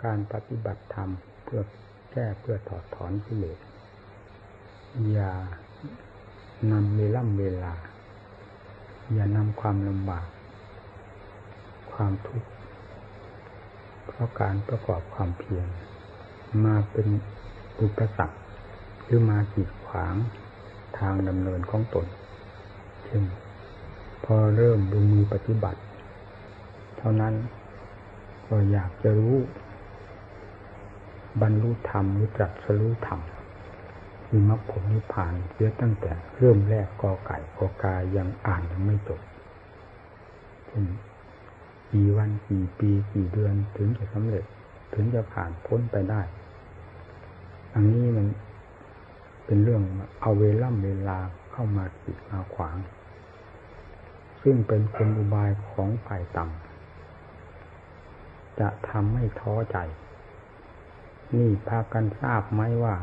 การปฏิบัติธรรมเพื่อแก้เพื่อถอดถอนกิเลสอย่านำเวลาอย่านำความลำบากความทุกข์เพราะการประกอบความเพียรมาเป็นอุปสรรคหรือมากีดขวางทางดำเนินของตนเช่นพอเริ่มลงมือปฏิบัติเท่านั้นก็อยากจะรู้บรรลุธรรมหรือตรัสรู้ธรรมมีมรรคผลนิพพานเสียตั้งแต่เริ่มแรกกอไก่กอกายังอ่านยังไม่จบเช่นกี่วันกี่ปีกี่เดือนถึงจะสำเร็จถึงจะผ่านพ้นไปได้อันนี้มันเป็นเรื่องเอาเวลาเข้ามากีดมาขวางซึ่งเป็นกลอุบายของฝ่ายต่ำจะทำให้ท้อใจนี่พากันทราบไหมว่า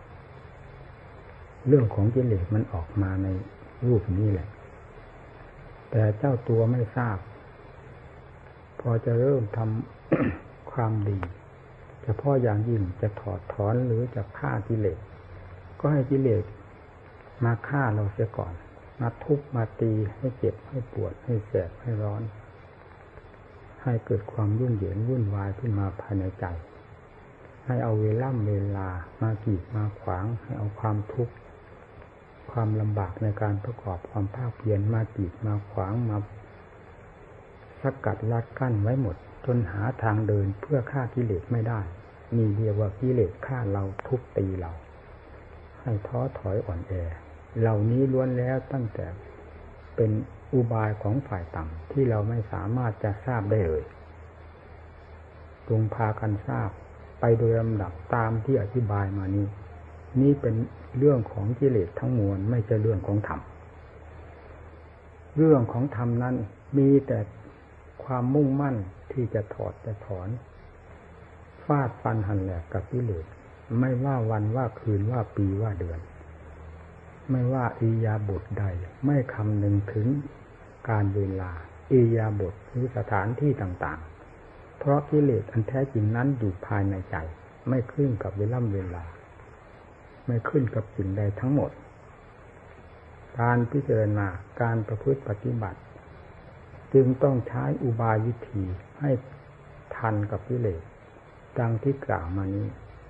เรื่องของกิเลสมันออกมาในรูปนี้แหละแต่เจ้าตัวไม่ทราบพอจะเริ่มทำ ความดีเฉพาะอย่างยิ่งจะถอดถอนหรือจะฆ่ากิเลสก็ให้กิเลสมาฆ่าเราเสียก่อนมาทุบมาตีให้เจ็บให้ปวดให้แสบให้ร้อนให้เกิดความยุ่งเหยิงวุ่นวายขึ้นมาภายในใจให้เอาเวลามากีดมาขวางให้เอาความทุกข์ความลำบากในการประกอบความภาคเพียรมากีดมาขวางมาสกัดลัดกั้นไว้หมดจนหาทางเดินเพื่อฆ่ากิเลสไม่ได้นี่เรียกว่ากิเลสฆ่าเราทุบตีเราให้ท้อถอยอ่อนแอเหล่านี้ล้วนแล้วตั้งแต่เป็นอุบายของฝ่ายต่ำที่เราไม่สามารถจะทราบได้เลยจงพากันทราบไปโดยลำดับตามที่อธิบายมานี้นี่เป็นเรื่องของกิเลสทั้งมวลไม่ใช่เรื่องของธรรมเรื่องของธรรมนั้นมีแต่ความมุ่งมั่นที่จะถอดจะถอนฟาดฟันหั่นแหลกกับกิเลสไม่ว่าวันว่าคืนว่าปีว่าเดือนไม่ว่าอิริยาบถใดไม่คำนึงถึงการเวลาอิริยาบถหรือสถานที่ต่างๆเพราะกิเลสอันแท้จริงนั้นอยู่ภายในใจไม่ขึ้นกับเวลาไม่ขึ้นกับสิ่งใดทั้งหมดการพิจารณาการประพฤติปฏิบัติจึงต้องใช้อุบายวิธีให้ทันกับกิเลสดังที่กล่าวมานี้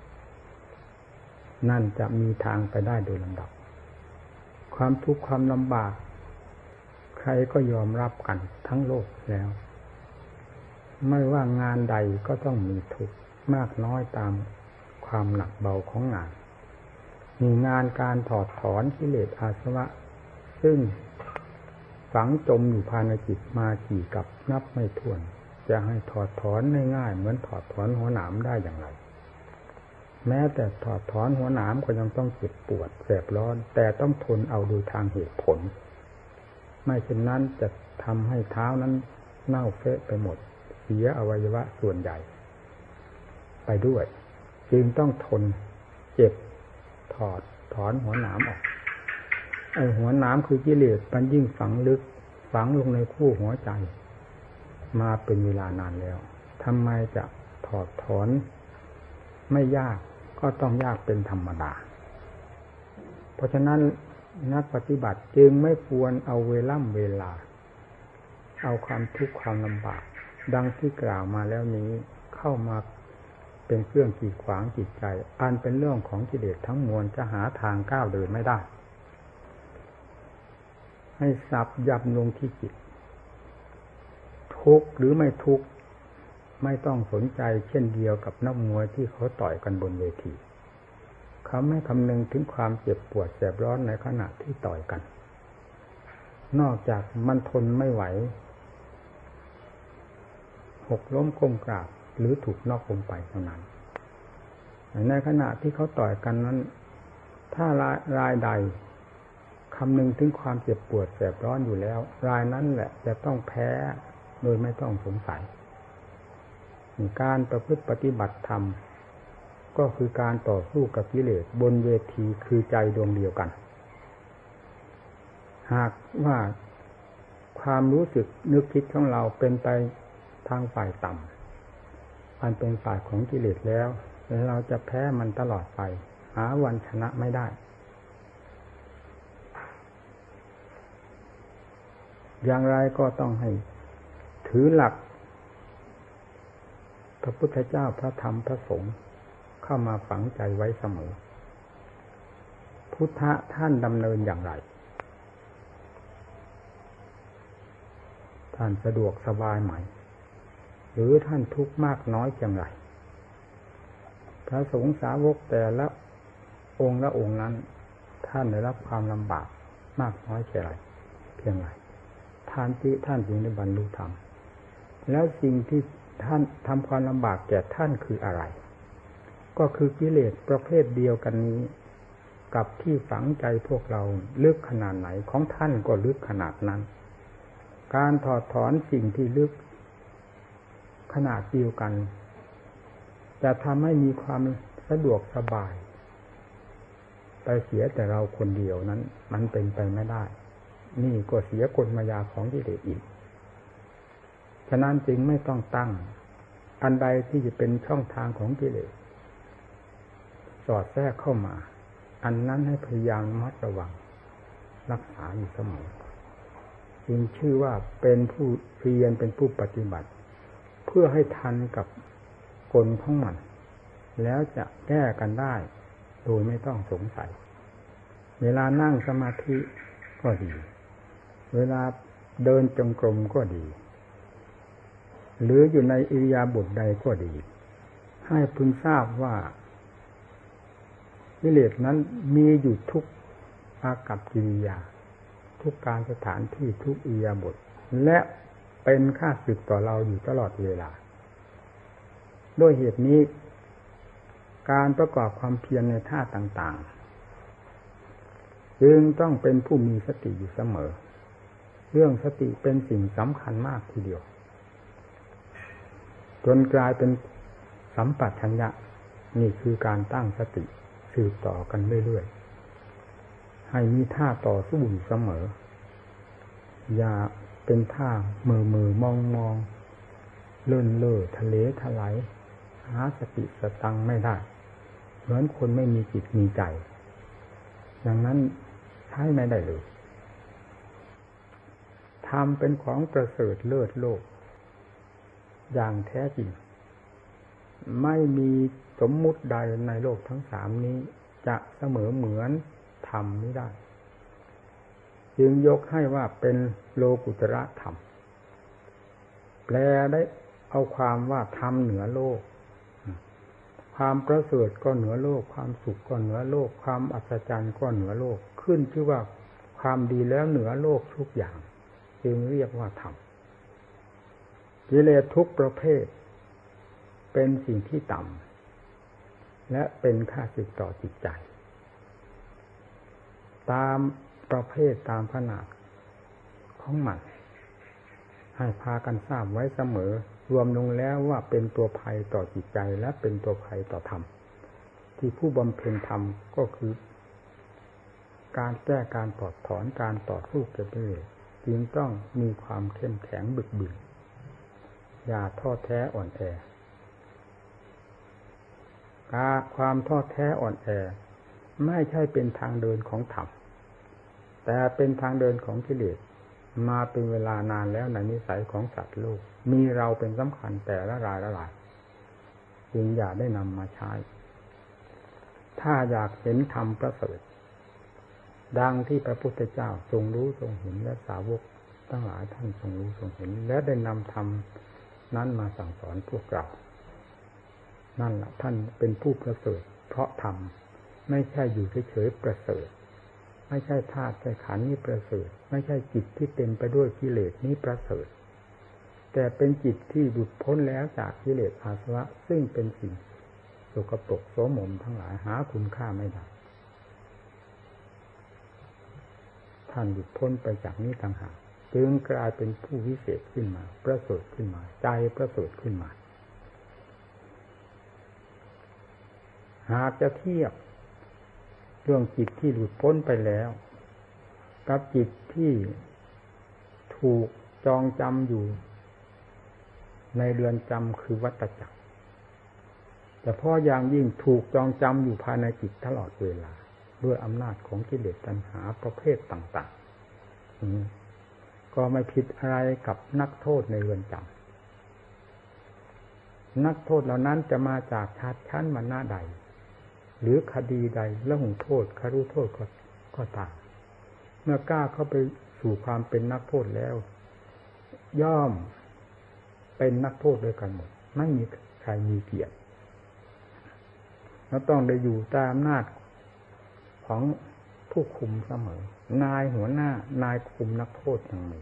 นั่นจะมีทางไปได้โดยลำดับความทุกข์ความลำบากใครก็ยอมรับกันทั้งโลกแล้วไม่ว่างานใดก็ต้องมีทุกข์มากน้อยตามความหนักเบาของงานมีงานการถอดถอนกิเลสอาสวะซึ่งฝังจมอยู่ภายในจิตมากี่กับนับไม่ถ้วนจะให้ถอดถอนง่ายๆเหมือนถอดถอนหัวหนามได้อย่างไรแม้แต่ถอดถอนหัวหนามก็ยังต้องเจ็บปวดแสบร้อนแต่ต้องทนเอาโดยทางเหตุผลไม่เช่นนั้นจะทำให้เท้านั้นเน่าเฟะไปหมดเสียอวัยวะส่วนใหญ่ไปด้วยจึงต้องทนเจ็บถอดถอนหัวหนามออกไอ้หัวหนามคือกิเลสมันยิ่งฝังลึกฝังลงในคู่หัวใจมาเป็นเวลานานแล้วทำไมจะถอดถอนไม่ยากก็ต้องยากเป็นธรรมดาเพราะฉะนั้นนักปฏิบัติจึงไม่ควรเอาเวลาเอาความทุกข์ความลำบากดังที่กล่าวมาแล้วนี้เข้ามาเป็นเครื่องกีดขวางจิตใจอันเป็นเรื่องของกิเลสทั้งมวลจะหาทางก้าวเดินไม่ได้ให้สับยับลงที่จิตทุกข์หรือไม่ทุกข์ไม่ต้องสนใจเช่นเดียวกับนักมวยที่เขาต่อยกันบนเวทีเขาไม่คำนึงถึงความเจ็บปวดแสบร้อนในขณะที่ต่อยกันนอกจากมันทนไม่ไหวหกล้มก้มกราบหรือถูกนอกลงไปเท่านั้นในขณะที่เขาต่อยกันนั้นถ้ารายใดคำนึงถึงความเจ็บปวดแสบร้อนอยู่แล้วรายนั้นแหละจะต้องแพ้โดยไม่ต้องสงสัยการประพฤติปฏิบัติธรรมก็คือการต่อสู้กับกิเลสบนเวทีคือใจดวงเดียวกันหากว่าความรู้สึกนึกคิดของเราเป็นไปทางฝ่ายต่มันเป็นฝ่ายของกิเลสแล้วเราจะแพ้มันตลอดไปหาวันชนะไม่ได้อย่างไรก็ต้องให้ถือหลักพระพุทธเจ้าพระธรรมพระสงฆ์เข้ามาฝังใจไว้เสมอพุทธะท่านดำเนินอย่างไรท่านสะดวกสบายไหมหรือท่านทุกข์มากน้อยอย่างไรพระสงฆ์สาวกแต่ละองค์ละองค์นั้นท่านได้รับความลำบากมากน้อยแค่ไหนเพียงไรท่านจึงได้บรรลุธรรมแล้วสิ่งที่ท่านทำความลำบากแก่ท่านคืออะไรก็คือกิเลสประเภทเดียวกันนี้กับที่ฝังใจพวกเราลึกขนาดไหนของท่านก็ลึกขนาดนั้นการถอดถอนสิ่งที่ลึกขนาดเดียวกันจะทำให้มีความสะดวกสบายไปเสียแต่เราคนเดียวนั้นมันเป็นไปไม่ได้นี่ก็เสียกลมายาของกิเลสอีกฉะนั้นจึงไม่ต้องตั้งอันใดที่จะเป็นช่องทางของกิเลสสอดแทรกเข้ามาอันนั้นให้พยายามระมัดระวังรักษาอยู่เสมอจึงชื่อว่าเป็นผู้เพียรเป็นผู้ปฏิบัติเพื่อให้ทันกับกลของมันแล้วจะแก้กันได้โดยไม่ต้องสงสัยเวลานั่งสมาธิก็ดีเวลาเดินจงกรมก็ดีหรืออยู่ในอิริยาบถใดก็ดีให้พึงทราบว่ากิเลสนั้นมีอยู่ทุกอากัปกิริยาทุกการสถานที่ทุกอิริยาบถและเป็นข้าศึกต่อเราอยู่ตลอดเวลาด้วยเหตุนี้การประกอบความเพียรในท่าต่างๆจึงต้องเป็นผู้มีสติอยู่เสมอเรื่องสติเป็นสิ่งสำคัญมากทีเดียวจนกลายเป็นสัมปชัญญะนี่คือการตั้งสติสืบต่อกันเรื่อยๆให้มีท่าต่อสู้อยู่เสมออย่าเป็นท่ามือมองเลื่อนเล่อทะเลถลายหาสติสตังไม่ได้เหมือนคนไม่มีจิตมีใจดังนั้นใช้ไม่ได้เลยธรรมเป็นของประเสริฐเลิศโลกอย่างแท้จริงไม่มีสมมุติใดในโลกทั้งสามนี้จะเสมอเหมือนธรรมนี้ได้จึงยกให้ว่าเป็นโลกุตระธรรมแปลได้เอาความว่าธรรมเหนือโลกความประเสริฐก็เหนือโลกความสุขก็เหนือโลกความอัศจรรย์ก็เหนือโลกขึ้นชื่อว่าความดีแล้วเหนือโลกทุกอย่างจึงเรียกว่าธรรมกิเลสทุกประเภทเป็นสิ่งที่ต่ำและเป็นข้าศึกต่อจิตใจตามประเภทตามขนาดของมันให้พากันทราบไว้เสมอรวมลงแล้วว่าเป็นตัวภัยต่อจิตใจและเป็นตัวภัยต่อธรรมที่ผู้บำเพ็ญธรรมก็คือการแก้การถอดถอนการต่อสู้กับกิเลสจึงต้องมีความเข้มแข็งบึกบึนอย่าท้อแท้อ่อนแอความท้อแท้อ่อนแอไม่ใช่เป็นทางเดินของธรรมแต่เป็นทางเดินของกิเลสมาเป็นเวลานานแล้วในนิสัยของสัตว์โลกมีเราเป็นสำคัญแต่ละรายจึงอย่าได้นำมาใช้ถ้าอยากเห็นธรรมประเสริฐดังที่พระพุทธเจ้าทรงรู้ทรงเห็นและสาวกทั้งหลายท่านทรงรู้ทรงเห็นและได้นำธรรมนั้นมาสั่งสอนพวกเรานั่นแหละท่านเป็นผู้ประเสริฐเพราะธรรมไม่ใช่อยู่เฉยๆประเสริฐไม่ใช่ธาตุใช่ขันธ์นี้ประเสริฐไม่ใช่จิตที่เต็มไปด้วยกิเลสนี้ประเสริฐแต่เป็นจิตที่หลุดพ้นแล้วจากกิเลสอาสวะซึ่งเป็นสิ่งสกปรกโสมมทั้งหลายหาคุณค่าไม่ได้ท่านหลุดพ้นไปจากนี้ต่างหากจึงกลายเป็นผู้วิเศษขึ้นมาประเสริฐขึ้นมาใจประเสริฐขึ้นมาหากจะเทียบเรื่องจิตที่หลุดพ้นไปแล้วกับจิตที่ถูกจองจำอยู่ในเรือนจำคือวัฏจักรแต่เพราะอย่างยิ่งถูกจองจำอยู่ภายในจิตตลอดเวลาด้วยอำนาจของกิเลสตัณหาประเภทต่างๆก็ไม่ผิดอะไรกับนักโทษในเรือนจำนักโทษเหล่านั้นจะมาจากชาติชั้นวรรณะใดหรือคดีใดละหุโทษคารุโทษก็ตามเมื่อกล้าเข้าไปสู่ความเป็นนักโทษแล้วย่อมเป็นนักโทษด้วยกันหมดไม่มีใครมีเกียรติแล้วต้องได้อยู่ตามอำนาจของผู้คุมเสมอนายหัวหน้านายคุมนักโทษอย่างหนึ่ง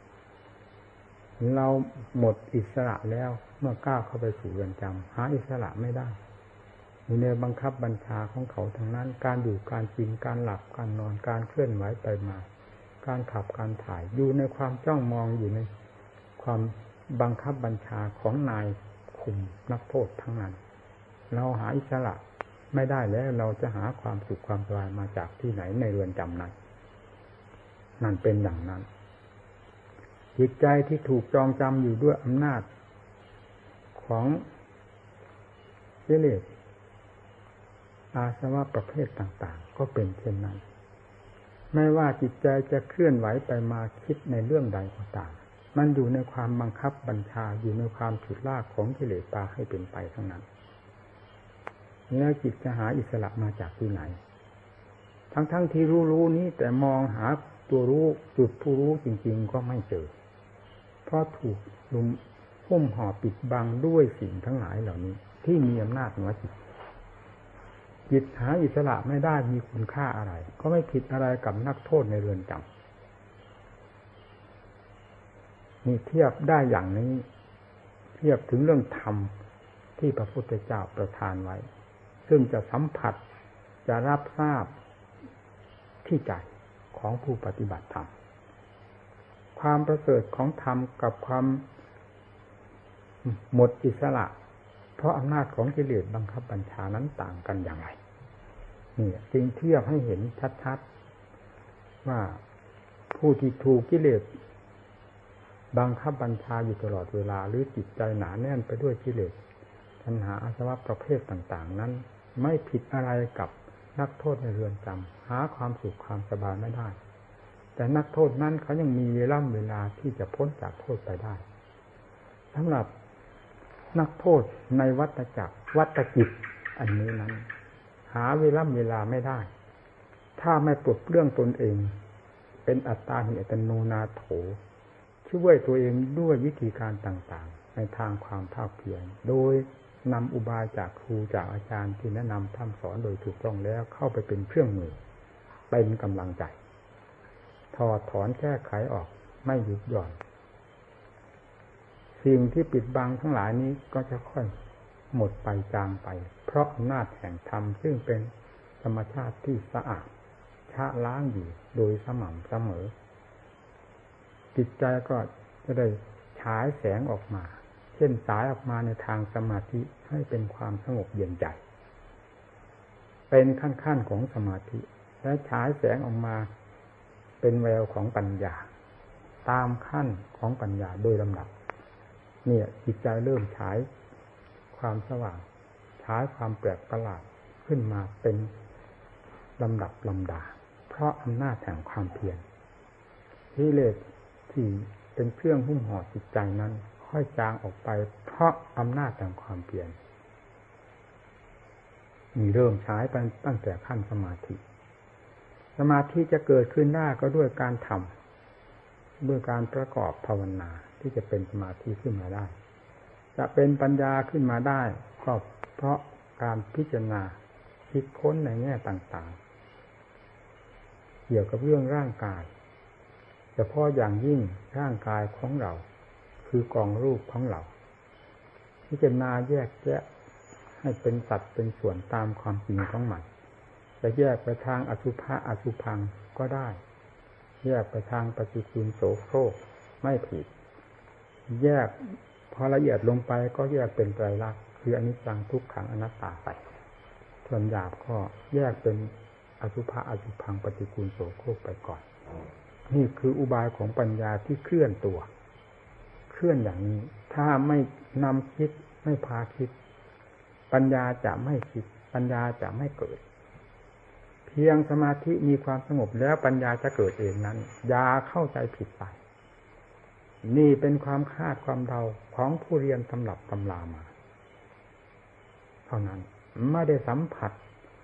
เราหมดอิสระแล้วเมื่อก้าวเข้าไปสู่เรือนจำหาอิสระไม่ได้อยู่ในบังคับบัญชาของเขาทั้งนั้นการอยู่การกินการหลับการนอนการเคลื่อนไหวไปมาการขับการถ่ายอยู่ในความจ้องมองอยู่ในความบังคับบัญชาของนายคุมนักโทษทั้งนั้นเราหาอิสระไม่ได้แล้วเราจะหาความสุขความสบายมาจากที่ไหนในเรือนจำนั้นนั่นเป็นอย่างนั้นจิตใจที่ถูกจองจำอยู่ด้วยอำนาจของกิเลสอาสวะประเภทต่างๆก็เป็นเช่นนั้นไม่ว่าจิตใจจะเคลื่อนไหวไปมาคิดในเรื่องใดก็ตามมันอยู่ในความบังคับบัญชาอยู่ในความฉุดลากของกิเลสพาให้เป็นไปทั้งนั้นแล้วจิตจะหาอิสระมาจากที่ไหนทั้งที่รู้นี้แต่มองหาตัวรู้จุดผู้รู้จริงๆก็ไม่เจอเพราะถูกลุมหุ้มห่อปิดบังด้วยสิ่งทั้งหลายเหล่านี้ที่มีอำนาจเหนือจิตหาอิสระไม่ได้มีคุณค่าอะไรก็ไม่ผิดอะไรกับนักโทษในเรือนจำนี่เทียบได้อย่างนี้เทียบถึงเรื่องธรรมที่พระพุทธเจ้าประทานไว้ซึ่งจะสัมผัสจะรับทราบที่ใจของผู้ปฏิบัติธรรมความประเสริฐของธรรมกับความหมดอิสระเพราะอำนาจของกิเลสบังคับบัญชานั้นต่างกันอย่างไรนี่จึงเทียบให้เห็นชัดๆว่าผู้ที่ถูกกิเลสบังคับบัญชาอยู่ตลอดเวลาหรือจิตใจหนาแน่นไปด้วยกิเลสปัญหาอาสวะประเภทต่างๆนั้นไม่ผิดอะไรกับนักโทษในเรือนจำหาความสุขความสบายไม่ได้แต่นักโทษนั้นเขายังมีเวลาที่จะพ้นจากโทษไปได้สำหรับนักโทษในวัฏจักรวัฏจิตอันนี้นั้นหาเวลาไม่ได้ถ้าไม่ปลดเปลื้องตนเองเป็นอัตตาหิอัตโนนาโถช่วยตัวเองด้วยวิธีการต่างๆในทางความภาคเพียรโดยนำอุบายจากครูจากอาจารย์ที่แนะนำทำสอนโดยถูกต้องแล้วเข้าไปเป็นเครื่องมือเป็นกำลังใจถอดถอนแก้ไขออกไม่หยุดหย่อนสิ่งที่ปิดบังทั้งหลายนี้ก็จะค่อยหมดไปจางไปเพราะอำนาจแห่งธรรมซึ่งเป็นธรรมชาติที่สะอาดชะล้างอยู่โดยสม่ำเสมอจิตใจก็จะได้ฉายแสงออกมาเช่นสายออกมาในทางสมาธิให้เป็นความสงบเย็นใจเป็นขั้นของสมาธิและฉายแสงออกมาเป็นแววของปัญญาตามขั้นของปัญญาโดยลำดับเนี่ยจิตใจเริ่มฉายความสว่างฉายความแปลกประหลาดขึ้นมาเป็นลำดับลำดาเพราะอำนาจแห่งความเพียรกิเลสที่เป็นเครื่องหุ้มห่อจิตใจนั้นค่อยจางออกไปเพราะอำนาจแห่งความเพียรมีเริ่มฉายไปตั้งแต่ขั้นสมาธิจะเกิดขึ้นได้ก็ด้วยการทำด้วยการประกอบภาวนาที่จะเป็นสมาธิขึ้นมาได้จะเป็นปัญญาขึ้นมาได้ก็เพราะการพิจารณาคิดค้นในแง่ต่างๆเกี่ยวกับเรื่องร่างกายเฉพาะอย่างยิ่งร่างกายของเราคือกองรูปของเราพิจารณาแยกแยะให้เป็นสัดเป็นส่วนตามความจริงของมันจะแยกไปทางอสุภะอสุภังก็ได้แยกไปทางปฏิกูลโสโครกไม่ผิดแยกพอละเอียดลงไปก็แยกเป็นไตรลักษณ์คืออนิจจังทุกขังอนัตตาไปส่วนหยาบก็แยกเป็นอสุภะอสุภังปฏิกูลโสโครกไปก่อนนี่คืออุบายของปัญญาที่เคลื่อนตัวเคลื่อนอย่างนี้ถ้าไม่นำคิดไม่พาคิดปัญญาจะไม่คิดปัญญาจะไม่เกิดเพียงสมาธิมีความสงบแล้วปัญญาจะเกิดเองนั้นอย่าเข้าใจผิดไปนี่เป็นความคาดความเดาของผู้เรียนตำรับตำรามาเท่านั้นไม่ได้สัมผัส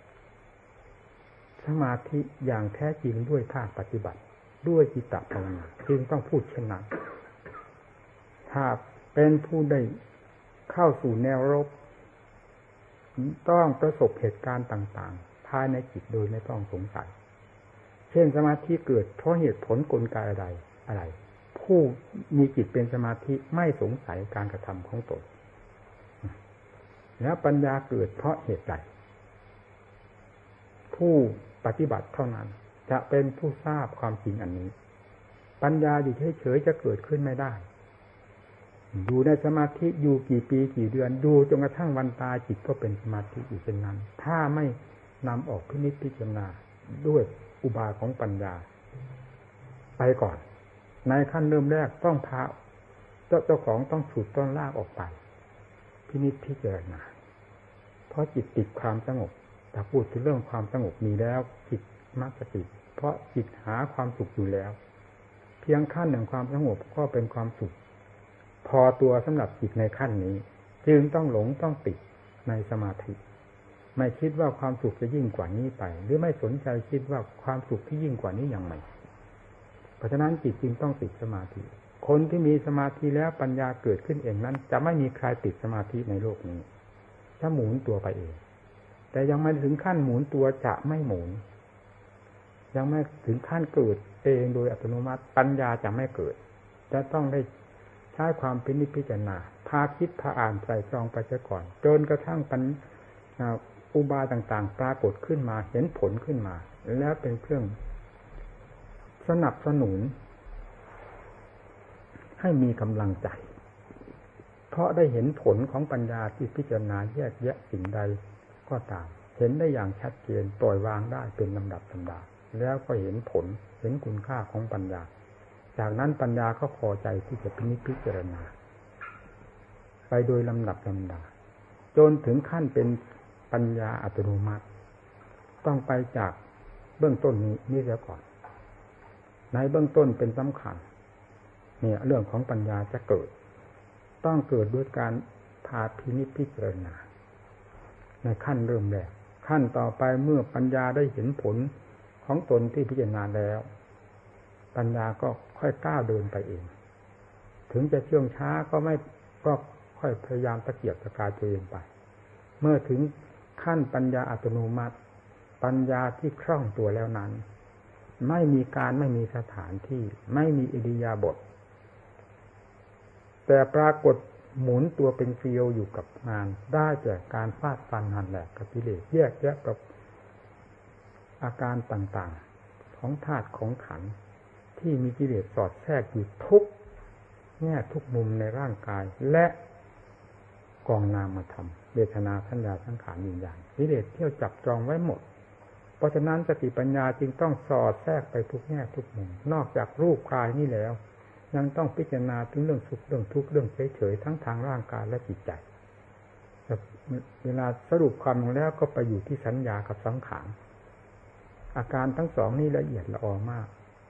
สมาธิอย่างแท้จริงด้วยภาคปฏิบัติด้วยจิตตภาวนาจึงต้องพูดเช่นนั้นถ้าเป็นผู้ได้เข้าสู่แนวรบต้องประสบเหตุการณ์ต่างๆภายในจิตโดยไม่ต้องสงสัยเช่นสมาธิเกิดเพราะเหตุผลกลไกอะไรผู้มีจิตเป็นสมาธิไม่สงสัยการกระทำของตนแล้วปัญญาเกิดเพราะเหตุใดผู้ปฏิบัติเท่านั้นจะเป็นผู้ทราบความจริงอันนี้ปัญญาอยู่เฉยๆจะเกิดขึ้นไม่ได้อยู่ในสมาธิอยู่กี่ปีกี่เดือนดูจนกระทั่งวันตายจิตก็เป็นสมาธิอยู่เช่นนั้นถ้าไม่นำออกพินิจพิจารณาด้วยอุบายของปัญญาไปก่อนในขั้นเริ่มแรกต้องพาเจ้าของต้องฉุดต้องลากออกไปพินิจพิจารณาเพราะจิตติดความสงบถ้าพูดถึงเรื่องความสงบมีแล้วจิตมักจะติดเพราะจิตหาความสุขอยู่แล้วเพียงขั้นหนึ่งความสงบก็เป็นความสุขพอตัวสำหรับจิตในขั้นนี้จึงต้องหลงต้องติดในสมาธิไม่คิดว่าความสุขจะยิ่งกว่านี้ไปหรือไม่สนใจคิดว่าความสุขที่ยิ่งกว่านี้อย่างไรเพราะฉะนั้นจิตจึงต้องติดสมาธิคนที่มีสมาธิแล้วปัญญาเกิดขึ้นเองนั้นจะไม่มีใครติดสมาธิในโลกนี้จะหมุนตัวไปเองแต่ยังไม่ถึงขั้นหมุนตัวจะไม่หมุนยังไม่ถึงขั้นเกิดเองโดยอัตโนมัติปัญญาจะไม่เกิดจะต้องได้ใช้ความพิจารณาพาคิดพาอ่านไตรตรองไปเสียก่อนจนกระทั่งอุบายต่างๆปรากฏขึ้นมาเห็นผลขึ้นมาแล้วเป็นเครื่องสนับสนุนให้มีกำลังใจเพราะได้เห็นผลของปัญญาที่พิจารณาแยกแยะสิ่งใดก็ตามเห็นได้อย่างชัดเจนปล่อยวางได้เป็นลำดับลำดาแล้วก็เห็นผลเห็นคุณค่าของปัญญาจากนั้นปัญญาก็พอใจที่จะพิจารณาไปโดยลำดับลำดาจนถึงขั้นเป็นปัญญาอัตโนมัติต้องไปจากเบื้องต้นนี้เสียก่อนในเบื้องต้นเป็นสำคัญเนี่ยเรื่องของปัญญาจะเกิดต้องเกิดด้วยการพาพิจารณาในขั้นเริ่มแรกขั้นต่อไปเมื่อปัญญาได้เห็นผลของตนที่พิจารณาแล้วปัญญาก็ค่อยก้าวเดินไปเองถึงจะเชื่องช้าก็ค่อยพยายามตะเกียบตะกายตัวเองไปเมื่อถึงขั้นปัญญาอัตโนมัติปัญญาที่คล่องตัวแล้วนั้นไม่มีการไม่มีสถานที่ไม่มีอิริยาบถแต่ปรากฏหมุนตัวเป็นเกลียวอยู่กับงานได้จากการฟาดฟันหันแหลกกับกิเลสแยกแยะกับอาการต่างๆของธาตุของขันธ์ที่มีกิเลสสอดแทรกอยู่ทุกแง่ทุกมุมในร่างกายและกองนามธรรมเวทนาสัญญาสังขารวิญญาณกิเลสเที่ยวจับจองไว้หมดเพราะฉะนั้นสติปัญญาจึงต้องสอดแทรกไปทุกแง่ทุกมุมนอกจากรูปกายนี่แล้วยังต้องพิจารณาถึงเรื่องสุขเรื่องทุกข์เรื่องเฉยๆทั้งทางร่างกายและจิตใจเวลาสรุปความลงแล้วก็ไปอยู่ที่สัญญากับสังขารอาการทั้งสองนี่ละเอียดละออมาก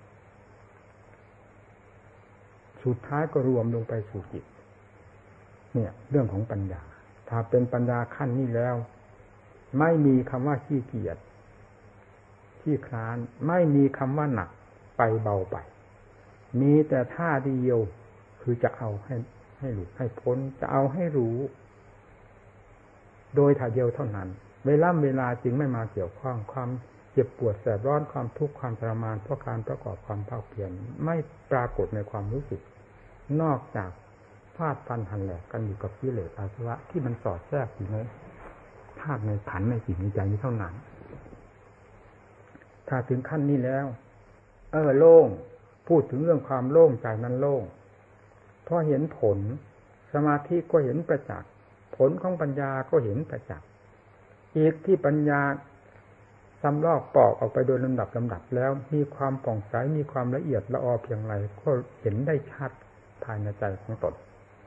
สุดท้ายก็รวมลงไปสู่จิตเนี่ยเรื่องของปัญญาถ้าเป็นปัญญาขั้นนี้แล้วไม่มีคำว่าขี้เกียจขี้คลานไม่มีคำว่าหนักไปเบาไปมีแต่ท่าเดียวคือจะเอาให้หลุดให้พ้นจะเอาให้รู้โดยท่าเดียวเท่านั้นเวลาจึงไม่มาเกี่ยวข้องความเจ็บปวดแสบร้อนความทุกข์ความทรมานเพราะการประกอบความภาคเพียรไม่ปรากฏในความรู้สึกนอกจากฟาดฟันหันแหลกกันอยู่กับกิเลสอาสวะที่มันสอดแทรกอยู่ในธาตุในขันธ์ในจิตในใจนี้เท่านั้นถ้าถึงขั้นนี้แล้วโล่งพูดถึงเรื่องความโล่งใจนั้นโล่งเพราะเห็นผลสมาธิก็เห็นประจักษ์ผลของปัญญาก็เห็นประจักษ์อีกที่ปัญญาซ้ำลอกปอกออกไปโดยลำดับแล้วมีความผ่องใสมีความละเอียดละออเพียงไรก็เห็นได้ชัดภายในใจของตน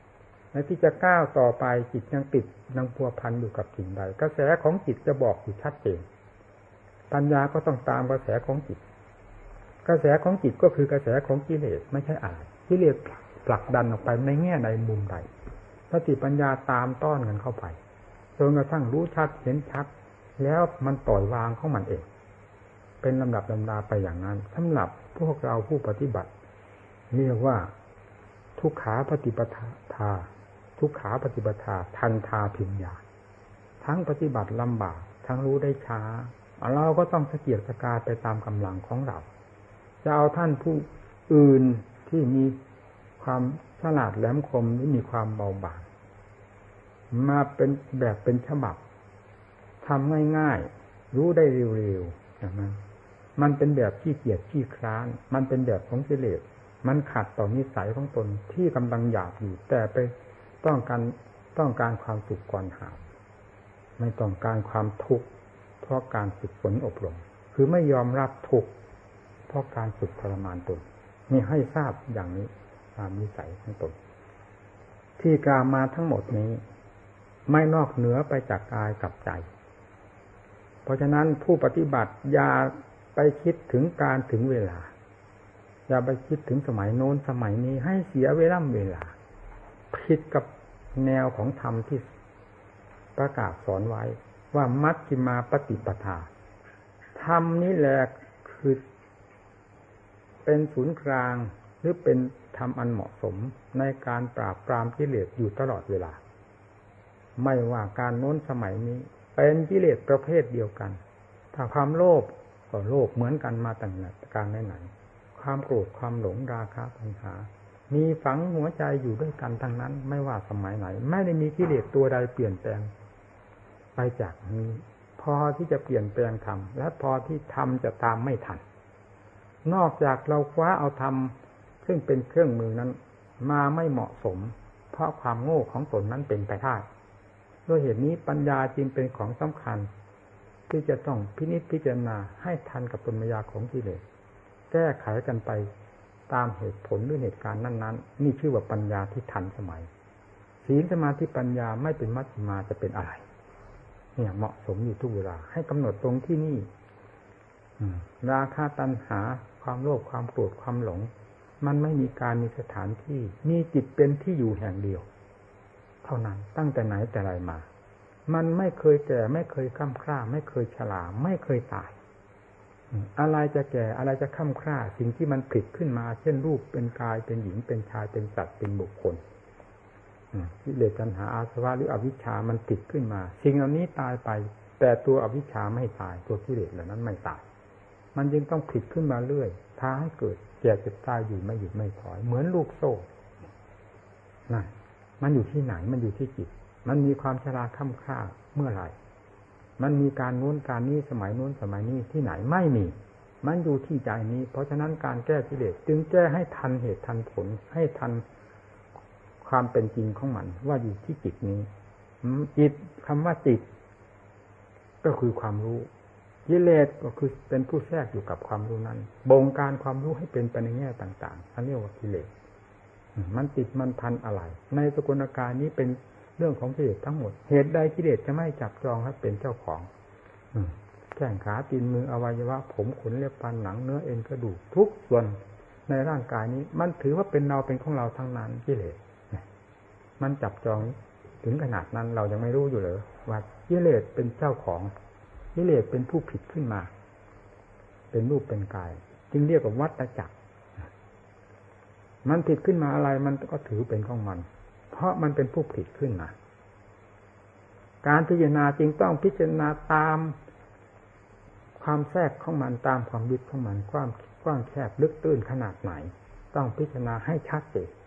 และที่จะก้าวต่อไปจิตยังติดยังพัวพันอยู่กับสิ่งใดกระแสของจิตจะบอกอยู่ชัดเจนปัญญาก็ต้องตามกระแสของจิตกระแสของจิตก็คือกระแสของกิเลสไม่ใช่อะไรกิเลสผลักดันออกไปในแง่ใดมุมใดสติปัญญาตามต้อนกันเข้าไปจนกระทั่งรู้ชัดเห็นชัดแล้วมันปล่อยวางของมันเองเป็นลำดับลำดาไปอย่างนั้นสำหรับพวกเราผู้ปฏิบัติเรียกว่าทุกขาปฏิปทาทุกขาปฏิปทาทันทาพิญญาทั้งปฏิบัติลำบากทั้งรู้ได้ช้าเราก็ต้องสะเกียกสะกายไปตามกำลังของเราจะเอาท่านผู้อื่นที่มีความฉลาดแหลมคมหรือมีความเบาบางมาเป็นแบบเป็นฉบับทำง่ายๆรู้ได้เร็วๆอย่างนั้นมันเป็นแบบขี้เกียจขี้คร้านมันเป็นแบบของกิเลสมันขัดต่อนิสัยของตนที่กำลังอยากอยู่แต่ไปต้องการความสุขก่อนหาไม่ต้องการความทุกข์เพราะการฝึกฝนอบรมคือไม่ยอมรับทุกข์เพราะการฝึกทรมานตนนี่ให้ทราบอย่างนี้ตามนิสัยของตนที่กล่าวมาทั้งหมดนี้ไม่นอกเหนือไปจากกายกับใจเพราะฉะนั้นผู้ปฏิบัติอย่าไปคิดถึงการถึงเวลาอย่าไปคิดถึงสมัยโน้นสมัยนี้ให้เสียเวลาผิดกับแนวของธรรมที่ประกาศสอนไว้ว่ามัชฌิมาปฏิปทาธรรมนี้แหละคือเป็นศูนย์กลางหรือเป็นธรรมอันเหมาะสมในการปราบปรามกิเลสอยู่ตลอดเวลาไม่ว่าการโน้นสมัยนี้เป็นกิเลสประเภทเดียวกันถ้าความโลภก็โลภเหมือนกันมาตั้งแต่การไหนความโกรธความหลงราคะตัณหามีฝังหัวใจอยู่ด้วยกันทั้งนั้นไม่ว่าสมัยไหนไม่ได้มีกิเลสตัวใดเปลี่ยนแปลงไปจากนี้พอที่จะเปลี่ยนแปลงธรรมและพอที่ธรรมจะตามไม่ทันนอกจากเราคว้าเอาธรรมซึ่งเป็นเครื่องมือนั้นมาไม่เหมาะสมเพราะความโง่ของตนนั้นเป็นไปได้ด้วยเหตุนี้ปัญญาจึงเป็นของสำคัญที่จะต้องพินิจพิจารณาให้ทันกับปัญญาของกิเลสแก้ไขกันไปตามเหตุผลหรือเหตุการณ์นั้นๆนี่ชื่อว่าปัญญาที่ทันสมัยศีลสมาธิปัญญาไม่เป็นมัชฌิมาจะเป็นอะไรเนี่ยเหมาะสมอยู่ทุกเวลาให้กำหนดตรงที่นี่ราคะตัณหาความโลภความโกรธความหลงมันไม่มีการมีสถานที่มีจิตเป็นที่อยู่แห่งเดียวเท่านั้นตั้งแต่ไหนแต่ไรมามันไม่เคยแก่ไม่เคยคล่ำคร่าไม่เคยชราไม่เคยตายอะไรจะแก่อะไรจะค่ำคร่าสิ่งที่มันผลิตขึ้นมาเช่นรูปเป็นกายเป็นหญิงเป็นชายเป็นสัตว์เป็นบุคคลกิเลสตัณหาอาสวะหรืออวิชชามันผลิตขึ้นมาสิ่งเหล่านี้ตายไปแต่ตัวอวิชชาไม่ตายตัวกิเลสเหล่านั้นไม่ตายมันจึงต้องผลิตขึ้นมาเรื่อยพาให้เกิดแก่เจ็บตายอยู่ไม่หยุดไม่ถอยเหมือนลูกโซ่นั่นมันอยู่ที่ไหนมันอยู่ที่จิตมันมีความชราค่ำคร่าเมื่อไหร่มันมีการโน้นการนี้สมัยโน้นสมัยนี้ที่ไหนไม่มีมันอยู่ที่ใจนี้เพราะฉะนั้นการแก้กิเลสจึงแก้ให้ทันเหตุทันผลให้ทันความเป็นจริงของมันว่าอยู่ที่จิตนี้จิตคำว่าจิตก็คือความรู้กิเลสก็คือเป็นผู้แทรกอยู่กับความรู้นั้นบงการความรู้ให้เป็นไปในแง่ต่างๆอันเรียกว่ากิเลสมันติดมันพันอะไรในสกุลกายนี้เป็นเรื่องของกิเลสทั้งหมดเหตุใดกิเลสจะไม่จับจองให้เป็นเจ้าของแข้งขาตีนมืออวัยวะผมขนเล็บฟันหนังเนื้อเอ็นกระดูกทุกส่วนในร่างกายนี้มันถือว่าเป็นเราเป็นของเราทั้งนั้นกิเลสมันจับจองถึงขนาดนั้นเรายังไม่รู้อยู่เลยว่ากิเลสเป็นเจ้าของกิเลสเป็นผู้ผิดขึ้นมาเป็นรูปเป็นกายจึงเรียกว่าวัฏจักรมันผิดขึ้นมาอะไรมันก็ถือเป็นของมันเพราะมันเป็นผู้ผิดขึ้นมาการพิจารณาจึงต้องพิจารณาตามความแทรกของมันตามความยึดของมันกว้างแคบลึกตื้นขนาดไหนต้องพิจารณาให้ชัดเจน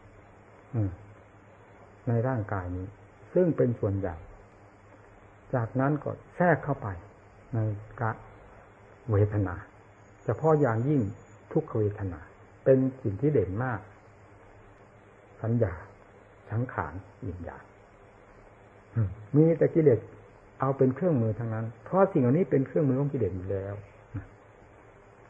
ในร่างกายนี้ซึ่งเป็นส่วนใหญ่จากนั้นก็แทรกเข้าไปในกะเวทนาเฉพาะอย่างยิ่งทุกขเวทนาเป็นสิ่งที่เด่นมากสัญญาสังขารวิญญาณมีแต่กิเลสเอาเป็นเครื่องมือทั้งนั้นเพราะสิ่งเหล่านี้เป็นเครื่องมือของกิเลสอยู่แล้ว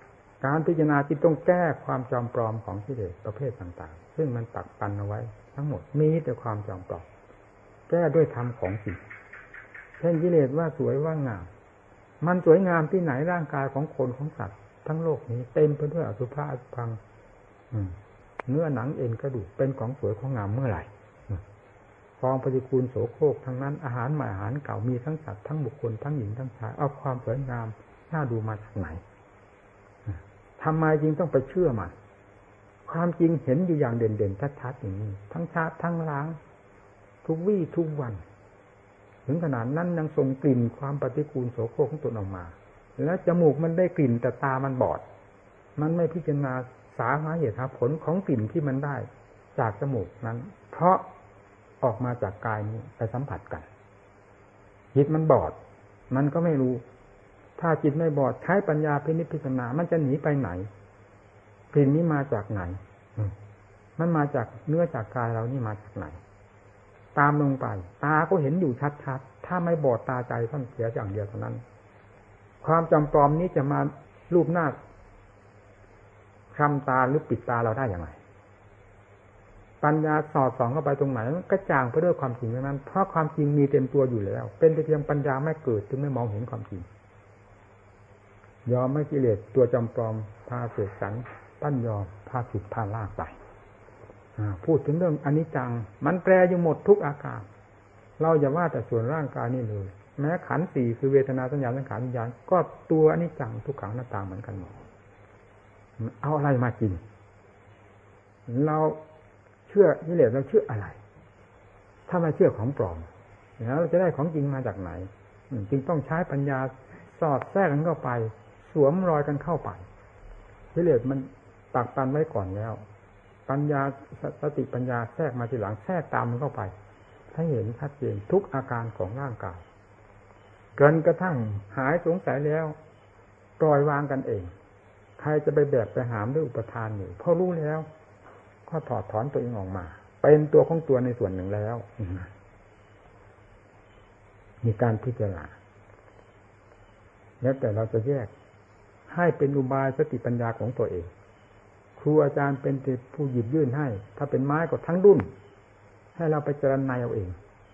การพิจารณาที่ต้องแก้ความจอมปลอมของกิเลสประเภทต่างๆซึ่งมันปักปันเอาไว้ทั้งหมดมีแต่ความจอมปลอมแก้ด้วยธรรมของจริงเช่นกิเลสว่าสวยว่างามมันสวยงามที่ไหนร่างกายของคนของสัตว์ทั้งโลกนี้เต็มไปด้วยอสุภะอสุภังเนื้อหนังเอ็นกระดูกเป็นของสวยของงามเมื่อไหร่ฟองปฏิกูลโสโครกทั้งนั้นอาหารใหม่อาหารเก่ามีทั้งสัตว์ทั้งบุคคลทั้งหญิงทั้งชายเอาความสวยงามน่าดูมาจากไหนทำไมจึงต้องไปเชื่อมันความจริงเห็นอยู่อย่างเด่นๆชัดๆอย่างนี้ทั้งชาติทั้งล้างทุกวี่ทุกวันถึงขนาดนั้นยังส่งกลิ่นความปฏิกูลโสโครกของตนออกมาแล้วจมูกมันได้กลิ่นแต่ตามันบอดมันไม่พิจารณาสาเหตุผลของกลิ่นที่มันได้จากจมูกนั้นเพราะออกมาจากกายนี้ไปสัมผัสกันจิตมันบอดมันก็ไม่รู้ถ้าจิตไม่บอดใช้ปัญญาพิจารณามันจะหนีไปไหนกลิ่นนี้มาจากไหนมันมาจากเนื้อจากกายเรานี่มาจากไหนตามลงไปตาก็เห็นอยู่ชัดๆถ้าไม่บอดตาใจท่านเสียอย่างเดียวเท่านั้นความจำปลอมนี้จะมารูปหน้าคลำตาหรือปิดตาเราได้อย่างไรปัญญาสอดส่องเข้าไปตรงไหนมันกระจ่างไปด้วยความจริงนั้นเพราะความจริงมีเต็มตัวอยู่แล้วเป็นแต่เพียงปัญญาไม่เกิดจึงไม่มองเห็นความจริงยอมไม่กิเลสตัวจำปลอมพาเสกสรรปั้นยอมพาผิดพาลากไปพูดถึงเรื่องอนิจจังมันแปรอยู่หมดทุกอาการเราอย่าว่าแต่ส่วนร่างกายนี่เลยแม้ขันธ์สี่คือเวทนาสัญญาสังขารวิญญาณก็ตัวอนิจจังทุกขังหน้าตาเหมือนกันหมดเอาอะไรมาจริงเราเชื่อกิเลสเราเชื่ออะไรถ้าไม่เชื่อของปลอมแล้วเราจะได้ของจริงมาจากไหนจึงต้องใช้ปัญญาสอดแทรกกันเข้าไปสวมรอยกันเข้าไปกิเลสมันปักปันไว้ก่อนแล้วปัญญาสติปัญญาแทรกมาทีหลังแทรกตามมันเข้าไปให้เห็นชัดเจนทุกอาการของร่างกายจนกระทั่งหายสงสัยแล้วปล่อยวางกันเองใครจะไปแบกไปหามด้วยอุปทานอยู่พอรู้แล้วก็ถอดถอนตัวเองออกมาเป็นตัวของตัวในส่วนหนึ่งแล้วมีการพิจารณาแล้วแต่เราจะแยกให้เป็นอุบายสติปัญญาของตัวเองครูอาจารย์เป็นผู้หยิบยื่นให้ถ้าเป็นไม้ก็ทั้งดุ้นให้เราไปเจรไนเอาเอง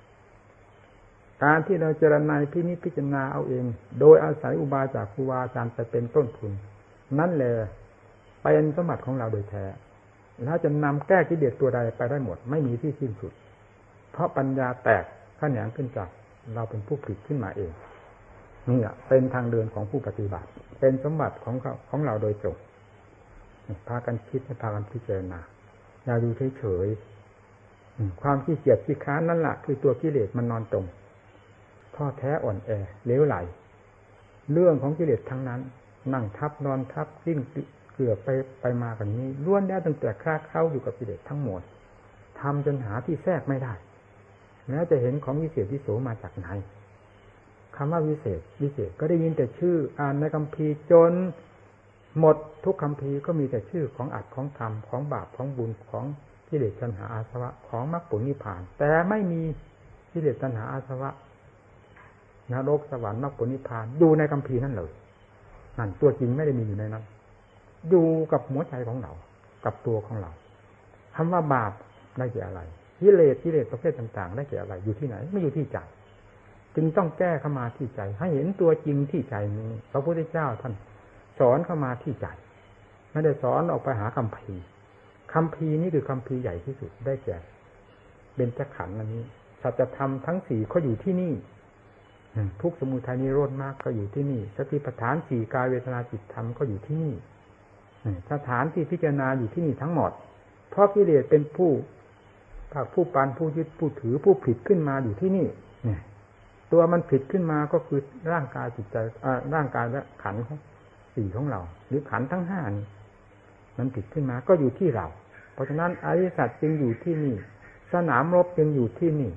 การที่เราเจรไนพิจารณาเอาเองโดยอาศัยอุบายจากครูอาจารย์ไปเป็นต้นทุนนั่นแหละเป็นสมบัติของเราโดยแท้แล้วจะนำแก้กิเลสตัวใดไปได้หมดไม่มีที่สิ้นสุดเพราะปัญญาแตกแขนงขึ้นจากเราเป็นผู้ผลิตขึ้นมาเองนี่เป็นทางเดินของผู้ปฏิบัติเป็นสมบัติของเราโดยตรงพากันคิดพากันพิจารณาอย่าดูเฉยๆความขี้เกียจขี้ค้านนั่นแหละคือตัวกิเลสมันนอนตรงท้อแท้อ่อนแอเหลวไหลเรื่องของกิเลสทั้งนั้นนั่งทับนอนทับสิ้นเกลือไปมากันนี้ล้วนแล้วตั้งแต่คลาเข้าอยู่กับกิเลสทั้งหมดทำจนหาที่แทรกไม่ได้แล้วจะเห็นของวิเศษวิโสมาจากไหนคำว่าวิเศษก็ได้ยินแต่ชื่ออ่านในคัมภีร์จนหมดทุกคัมภีร์ก็มีแต่ชื่อของอัตของธรรมของบาปของบุญของกิเลสตัณหาอาสวะของมรรคผลนิพพานแต่ไม่มีกิเลสตัณหาอาสวะนรกสวรรค์มรรคผลนิพพานอยู่ในคัมภีร์นั่นเลยนั่นตัวจริงไม่ได้มีอยู่ในนั้นอยู่กับหัวใจของเรากับตัวของเราคำว่าบาปได้แก่อะไรกิเลสประเภทต่างๆได้แก่อะไรอยู่ที่ไหนไม่อยู่ที่ใจจึงต้องแก้เข้ามาที่ใจให้เห็นตัวจริงที่ใจนี้พระพุทธเจ้าท่านสอนเข้ามาที่ใจไม่ได้สอนออกไปหาคัมภีร์นี่คือคัมภีร์ใหญ่ที่สุดได้แก่เบญจขันธ์นี้สัจธรรมทั้งสี่ก็อยู่ที่นี่ทุกข์สมุทัยนิโรธมรรคก็อยู่ที่นี่สติปัฏฐานสี่กายเวทนาจิตธรรมก็อยู่ที่นี่สถานที่พิจารณาอยู่ที่นี่ทั้งหมดเพราะกิเลสเป็นผู้ปันผู้ยึดผู้ถือผู้ผิดขึ้นมาอยู่ที่นี่ตัวมันผิดขึ้นมาก็คือร่างกายจิตใจร่างกายและขันธ์สี่ของเราหรือขันธ์ทั้งห้านี้มันผิดขึ้นมาก็อยู่ที่เราเพราะฉะนั้นอริยสัจจึงอยู่ที่นี่สนามรบจึงอยู่ที่นี่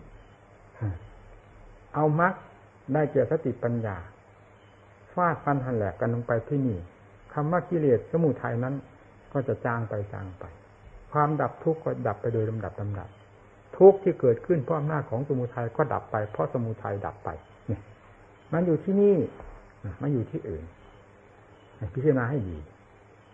เอามรรคได้แก่สติปัญญาฟาดฟันหันแหลกกันลงไปที่นี่คำว่ากิเลสสมุทัยนั้นก็จะจางไปความดับทุกข์ก็ดับไปโดยลำดับทุกข์ที่เกิดขึ้นเพราะอำนาจของสมุทัยก็ดับไปเพราะสมุทัยดับไปเนี่ยมันอยู่ที่นี่ไม่อยู่ที่อื่นพิจารณาให้ดี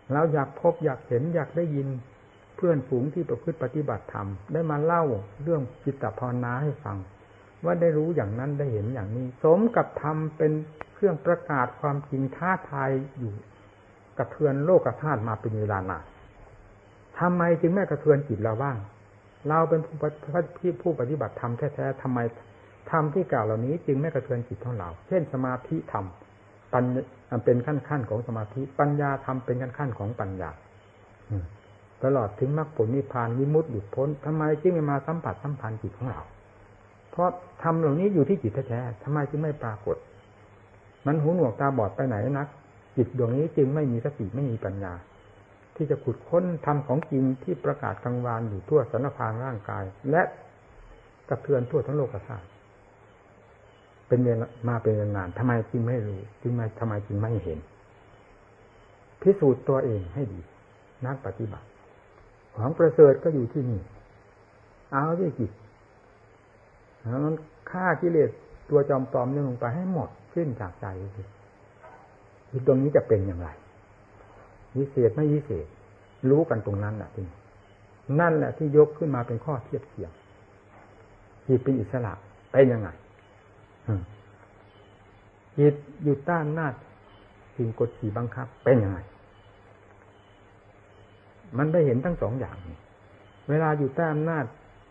เราอยากพบอยากเห็นอยากได้ยินเพื่อนฝูงที่ประพฤติปฏิบัติธรรมได้มาเล่าเรื่องจิตภาวนาให้ฟังว่าได้รู้อย่างนั้นได้เห็นอย่างนี้สมกับธรรมเป็นเครื่องประกาศความจริงท้าทายอยู่กระเทือนโลกธาตุมาเป็นเวลานานทำไมจึงไม่กระเทือนจิตเราบ้างเราเป็นผู้ปฏิบัติธรรมแท้ๆทำไมธรรมที่กล่าวเหล่านี้จึงไม่กระเทือนจิตของเราเช่นสมาธิธรรมปัญญาเป็นขั้นของสมาธิปัญญาธรรมเป็นขั้นของปัญญาตลอดถึงมรรคผลนิพพานวิมุตติหลุดพ้นทำไมจึงไม่มาสัมผัสสัมพันธ์จิตของเราเพราะธรรมเหล่านี้อยู่ที่จิตแท้ๆทำไมจึงไม่ปรากฏมันหูหนวกตาบอดไปไหนนักจิตดวงนี้จึงไม่มีสติไม่มีปัญญาที่จะขุดค้นธรรมของจริงที่ประกาศกลางวานอยู่ทั่วสรรพางร่างกายและกระเทือนทั่วทั้งโลกธาตุเป็นเวลามาเป็นนานทำไมจึงไม่รู้ทำไมจึงไม่เห็นพิสูจน์ตัวเองให้ดีนักปฏิบัติของประเสริฐก็อยู่ที่นี่เอาที่จิตมันฆ่ากิเลสตัวจอมปลอมนี่ลงไปให้หมดสิ้นจากใจจิตตรงนี้จะเป็นอย่างไรวิเศษไม่วิเศษรู้กันตรงนั้นแหละที่นั่นแหละที่ยกขึ้นมาเป็นข้อเทียบเทียงจิตเป็นอิสระเป็นยังไงจิตอยู่ต้านอำนาจสิ่งกดขี่บังคับเป็นยังไงมันได้เห็นทั้งสองอย่างเวลาอยู่ใต้อำนาจ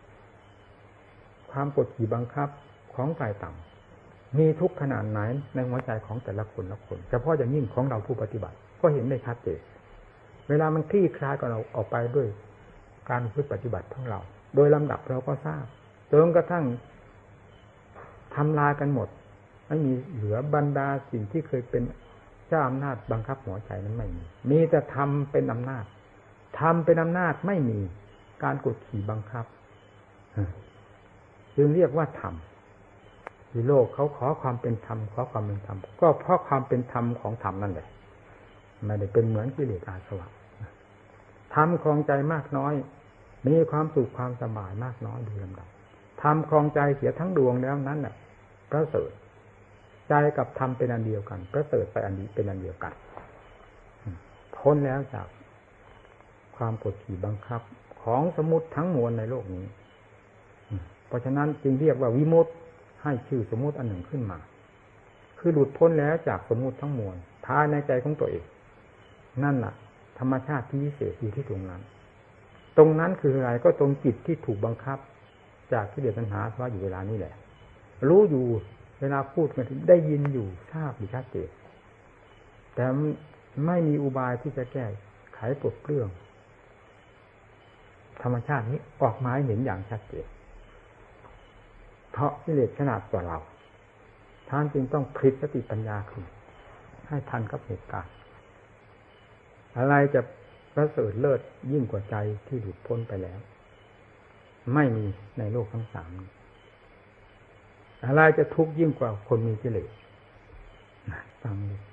ความกดขี่บังคับของฝ่ายต่ำมีทุกข์ขนาดไหนในหัวใจของแต่ละคนละคนเฉพาะอย่างยิ่งของเราผู้ปฏิบัติก็เห็นได้ชัดเจนเวลามันคลี่คลายกับเราออกไปด้วยการฝึกปฏิบัติของเราโดยลำดับเราก็ทราบจนกระทั่งทำลายกันหมดไม่มีเหลือบรรดาสิ่งที่เคยเป็นเจ้าอำนาจบังคับหัวใจนั้นไม่มีแต่ทำเป็นอำนาจทำเป็นอำนาจไม่มีการกดขี่บังคับจึงเรียกว่าธรรมที่โลกเขาขอความเป็นธรรมขอความเป็นธรรมก็เพราะความเป็นธรรมของธรรมนั่นแหละไม่ได้เป็นเหมือนกิเลสอาสวะธรรมครองใจมากน้อยมีความสุขความสบายมากน้อยโดยลำดับธรรมครองใจเสียทั้งดวงแล้วนั้นแหละประเสริฐใจกับธรรมเป็นอันเดียวกันประเสริฐไปอันนี้เป็นอันเดียวกันพ้นแล้วจากความกดขี่บังคับของสมมุติทั้งมวลในโลกนี้เพราะฉะนั้นจึงเรียกว่าวิมุตติให้ชื่อสมมุติอันหนึ่งขึ้นมาคือหลุดพ้นแล้วจากสมมุติทั้งมวลภายในใจของตัวเองนั่นแหละธรรมชาติที่พิเศษอยู่ที่ตรงนั้นตรงนั้นคืออะไรก็ตรงจิตที่ถูกบังคับจากกิเลสตัณหาว่าอยู่เวลานี้แหละรู้อยู่เวลาพูดกันได้ยินอยู่ทราบอยู่ชัดเจนแต่ไม่มีอุบายที่จะแก้ไขปลดเปลื้องธรรมชาตินี้ออกมาให้เห็นอย่างชัดเจนเพราะกิเลสขนาดกว่าเราท่านจึงต้องพลิกสติปัญญาขึ้นให้ทันกับเหตุการณ์อะไรจะประเสริฐเลิศยิ่งกว่าใจที่หลุดพ้นไปแล้วไม่มีในโลกทั้งสามอะไรจะทุกข์ยิ่งกว่าคนมีกิเลสฟังดู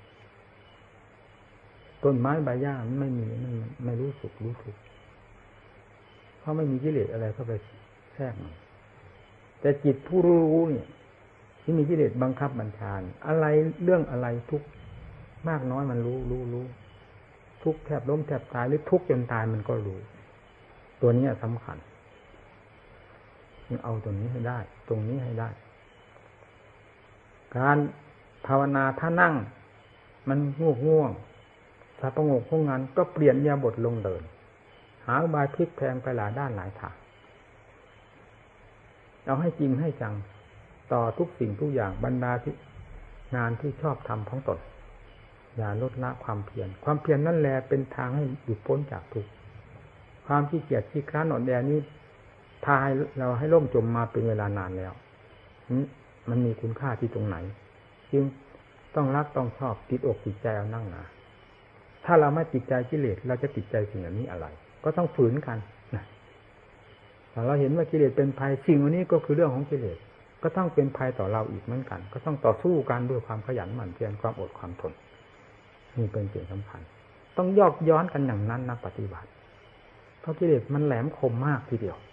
ต้นไม้ใบหญ้ามันไม่รู้สุขรู้ทุกข์เพราะไม่มีกิเลสอะไรเข้าไปแทรกแต่จิตผู้รู้เนี่ยที่มีกิเลสบังคับบัญชาอะไรเรื่องอะไรทุกข์มากน้อยมันรู้ทุกข์แทบล้มแทบตายหรือทุกข์จนตายมันก็รู้ตัวนี้สำคัญเอาตัวนี้ให้ได้ตรงนี้ให้ได้การภาวนาถ้านั่งมันง่วงถ้าประงกพวกงานก็เปลี่ยนอิริยาบถลงเดินหาอุบายพลิกแพลงไปหลายด้านหลายทางเอาให้จริงให้จังต่อทุกสิ่งทุกอย่างบรรดาที่งานที่ชอบทำของตนอย่าลดละความเพียรนั่นแหละเป็นทางให้หลุดพ้นจากทุกข์ความขี้เกียจขี้คร้านอ่อนแอนี้พาเราให้ล่มจมมาเป็นเวลานานแล้วมันมีคุณค่าที่ตรงไหนจึงต้องรักต้องชอบติดอกติดใจเอานั่งหนาถ้าเราไม่ติดใจกิเลสเราจะติดใจสิ่งนี้อะไรก็ต้องฝืนกันนะถ้าเราเห็นว่ากิเลสเป็นภัยสิ่งอันนี้ก็คือเรื่องของกิเลสก็ต้องเป็นภัยต่อเราอีกเหมือนกันก็ต้องต่อสู้กันด้วยความขยันหมั่นเพียรความอดความทนนี่เป็นสิ่งสำคัญต้องยอกย้อนกันอย่างนั้นนักปฏิบัติเพราะกิเลสมันแหลมคมมากทีเดียว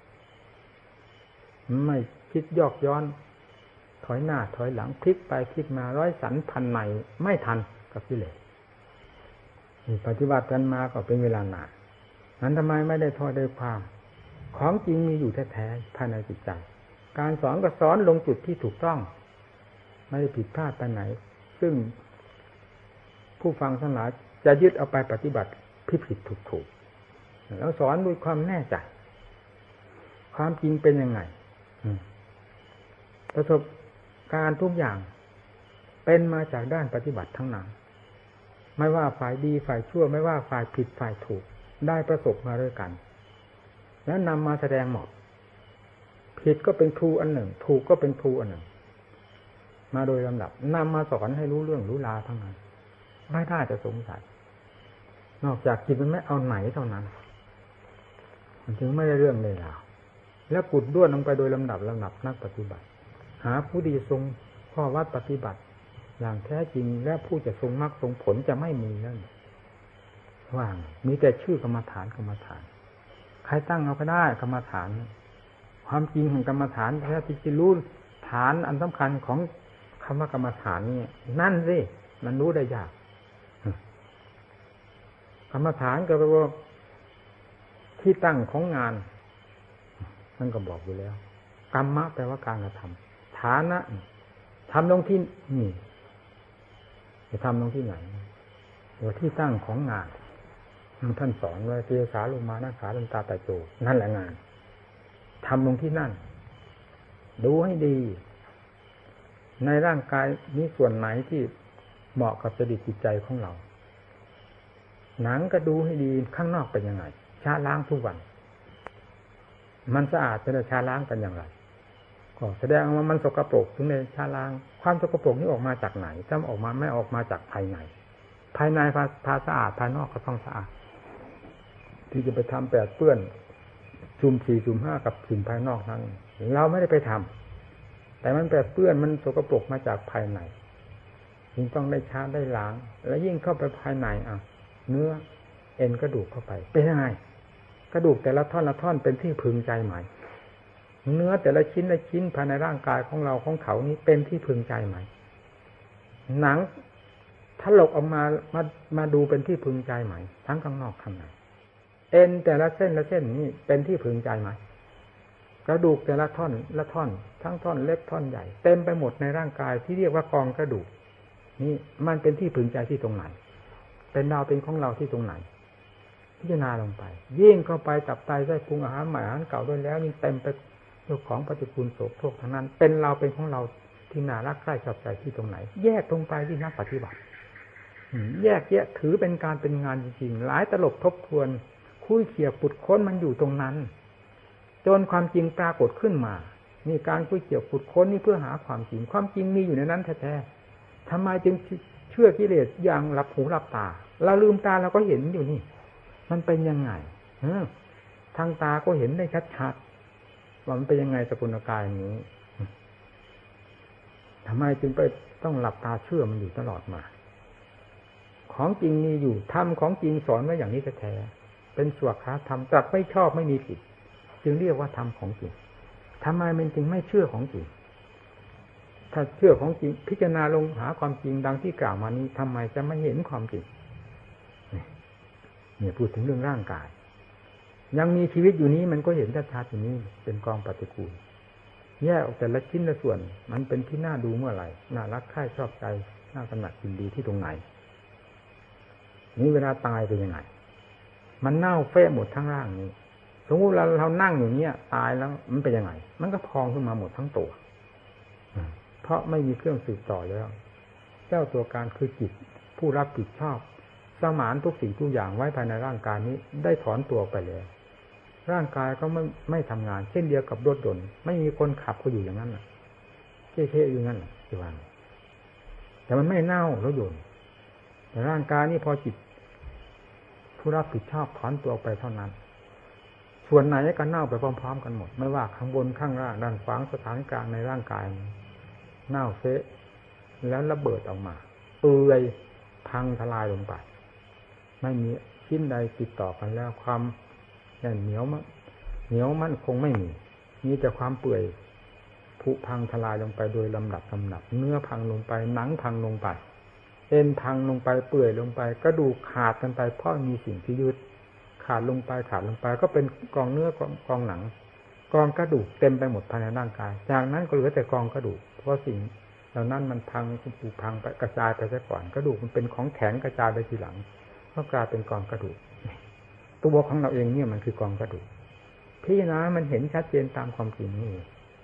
ไม่คิดยอกย้อนถอยหน้าถอยหลังพลิกไปพลิกมาร้อยสันพันในไม่ทันกับกิเลสปฏิบัติกันมาก็เป็นเวลานานนั้นทำไมไม่ได้ทอดได้ความของจริงมีอยู่แท้ๆภายในจิตใจการสอนก็สอนลงจุดที่ถูกต้องไม่ได้ผิดพลาดไปไหนซึ่งผู้ฟังทั้งหลายจะยึดเอาไปปฏิบัติผิดถูกแล้วสอนด้วยความแน่ใจความจริงเป็นยังไงประสบการณ์ทุกอย่างเป็นมาจากด้านปฏิบัติทั้งนั้นไม่ว่าฝ่ายดีฝ่ายชั่วไม่ว่าฝ่ายผิดฝ่ายถูกได้ประสบมาด้วยกันแล้วนำมาแสดงหมดผิดก็เป็นครูอันหนึ่งถูกก็เป็นครูอันหนึ่งมาโดยลำดับนำมาสอนให้รู้เรื่องรู้ราวทั้งนั้นไม่ได้จะสงสัยนอกจากจิตมันไม่เอาไหนเท่านั้นมันถึงไม่ได้เรื่องเลยราวแล้วกุดด้วนลงไปโดยลำดับนักปฏิบัติหาผู้ดีทรงข้อวัดปฏิบัติอย่างแท้จริงและผู้จะทรงมรรคทรงผลจะไม่มีนั่นว่างมีแต่ชื่อกรรมฐานใครตั้งเอาก็ได้กรรมฐานความจริงของกรรมฐานแท้ที่จะรู้ฐานอันสำคัญของคำว่ากรรมฐานนี่นั่นสิมันรู้ได้ยากกรรมฐานก็แปลว่าที่ตั้งของงานนั่นก็บอกอยู่แล้วกรรมะแปลว่าการกระทำฐานะทำลงที่นี่จะทำลงที่ไหนหรือที่ตั้งของงานท่านสอนว่าเกสาโลมานะขาลันตาตะโจนั่นแหละงานทำลงที่นั่นดูให้ดีในร่างกายนี้ส่วนไหนที่เหมาะกับจริตจิตใจของเราหนังก็ดูให้ดีข้างนอกเป็นยังไงชาล้างทุกวันมันสะอาดจะชาล้างกันอย่างไรก็แสดงว่ามันสกปรกถึงในชาล้างความสกปรกนี้ออกมาจากไหนถ้าออกมาไม่ออกมาจากภายในพาสะอาดภายนอกก็ต้องสะอาดที่จะไปทำแปดเปื้อนจุ่ม4จุ่ม5กับสิ่งภายนอกนั้นเราไม่ได้ไปทำแต่มันแปดเปื้อนมันสกปรกมาจากภายในจึงต้องได้ชาได้ล้างแล้วยิ่งเข้าไปภายในเนื้อเอ็นกระดูกเข้าไปเป็นยังไงกระดูกแต่ละท่อนเป็นที่พึงใจไหมเนื้อแต่ละชิ้นภายในร่างกายของเราของเขานี้เป็นที่พึงใจไหมหนังถลกออกมาดูเป็นที่พึงใจไหมทั้งข้างนอกข้างในเอ็นแต่ละเส้นนี่เป็นที่พึงใจไหมกระดูกแต่ละท่อนทั้งท่อนเล็กท่อนใหญ่เต็มไปหมดในร่างกายที่เรียกว่ากองกระดูกนี่มันเป็นที่พึงใจที่ตรงไหนเป็นเราเป็นของเราที่ตรงไหนพิจารณาลงไปยิ่งเข้าไปตับไตไส้พุงอาหารใหม่อาหารเก่าด้วยแล้วนี่เต็มไปด้วยของปฏิกูลโสโครกทั้งนั้นเป็นเราเป็นของเราที่น่ารักใคร่ชอบใจที่ตรงไหนแยกตรงไปที่นักปฏิบัติแยกแยะถือเป็นการเป็นงานจริงๆหลายตลบทบทวนคุยเขี่ยขุดค้นมันอยู่ตรงนั้นจนความจริงปรากฏขึ้นมานี่การคุยเขี่ยขุดค้นนี่เพื่อหาความจริงมีอยู่ในนั้นแท้ๆทำไมจึงเชื่อกิเลสอย่างหลับหูหลับตาเราลืมตาเราก็เห็นอยู่นี่มันเป็นยังไงทางตาก็เห็นได้ชัดๆว่ามันเป็นยังไงสกุลกายอย่างนี้ทำไมจึงไปต้องหลับตาเชื่อมันอยู่ตลอดมาของจริงมีอยู่ธรรมของจริงสอนไว้อย่างนี้แท้ๆเป็นสวขาธรรมตรัสไม่ชอบไม่มีผิดจึงเรียกว่าธรรมของจริงทำไมมันจึงไม่เชื่อของจริงถ้าเชื่อของจริงพิจารณาลงหาความจริงดังที่กล่าวมานี้ทำไมจะไม่เห็นความจริงเนี่ยพูดถึงเรื่องร่างกายยังมีชีวิตอยู่นี้มันก็เห็นชัดๆอย่างนี้เป็นกองปฏิกูลแยกออกแต่ละชิ้นละส่วนมันเป็นที่น่าดูเมื่อไหร่น่ารักใคร่ชอบใจน่ากำหนัดยินดีที่ตรงไหนนี่เวลาตายเป็นยังไงมันเน่าเฟะหมดทั้งร่างนี้สมมติเรานั่งอย่างนี้ตายแล้วมันเป็นยังไงมันก็พองขึ้นมาหมดทั้งตัวเพราะไม่มีเครื่องสืบต่อแล้วเจ้าตัวการคือจิตผู้รับผิดชอบสมานทุกสิ่งทุกอย่างไว้ภายในร่างกายนี้ได้ถอนตัวไปแล้วร่างกายก็ไม่ทำงานเช่นเดียวกับรถยนต์ไม่มีคนขับก็อยู่อย่างนั้นน่ะเท่ๆอยู่นั่นที่ว่าแต่มันไม่เน่ารถยนต์แต่ร่างกายนี้พอจิตผู้รับผิดชอบถอนตัวไปเท่านั้นส่วนไหนก็เน่าไปพร้อมๆกันหมดไม่ว่าข้างบนข้างล่างด้านขวางสถานกลางในร่างกายเน่าเฟะแล้วระเบิดออกมาเปื่อยพังทลายลงไปไม่มีชิ้นใดติดต่อกันแล้วความเหนียวมั่นคงไม่มีแต่ความเปื่อยผุพังทลายลงไปโดยลำดับเนื้อพังลงไปหนังพังลงไปเอ็นพังลงไปเปื่อยลงไปกระดูกขาดกันไปเพราะมีสิ่งที่ยึดขาดลงไปก็เป็นกองเนื้อกองหนังกองกระดูกเต็มไปหมดภายในร่างกายจากนั้นก็เหลือแต่กองกระดูกเพราะสิ่งเหล่านั้นมันพังผุพังไปกระจายไปซะก่อนกระดูกมันเป็นของแข็งกระจายไปทีหลังก็กลายเป็นกองกระดูกตัวของเราเองเนี่ยมันคือกองกระดูกพิจารณามันเห็นชัดเจนตามความจริงนี่